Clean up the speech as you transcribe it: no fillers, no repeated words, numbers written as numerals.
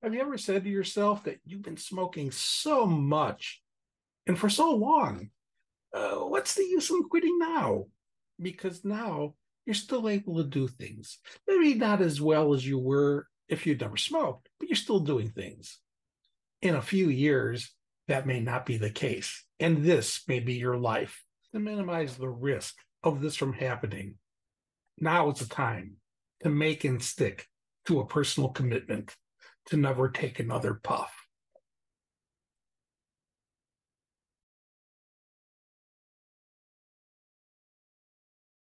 Have you ever said to yourself that you've been smoking so much and for so long? What's the use in quitting now? Because now you're still able to do things. Maybe not as well as you were if you'd never smoked, but you're still doing things. In a few years, that may not be the case. And this may be your life. To minimize the risk of this from happening, now is the time to make and stick to a personal commitment to never take another puff.